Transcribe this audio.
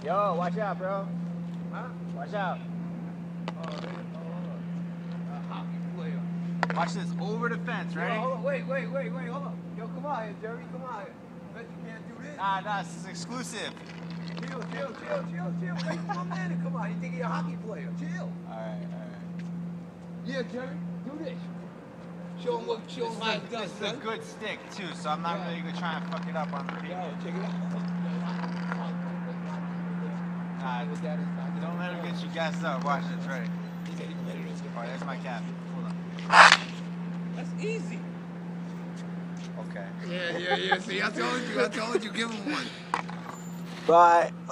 Yo, watch out, bro. Huh? Watch out. Oh, a hockey player. Watch this over the fence, ready? Yo, hold on. Wait, hold on. Yo, come on here, Jerry. Come on here. Bet you can't do this. Nah, this is exclusive. Chill. Wait for my man to come on. You think he's a hockey player. Chill. Alright. Yeah, Jerry. Do this. Show him how it's done, This is son. a good stick, too, so I'm not really going to try and fuck it up on the Yo, people. check it out. Nah, don't let him get you gassed up. Watch this, ready? Alright, there's my cap. Hold on. That's easy. Okay. Yeah. See, I told you. Give him one. Bye.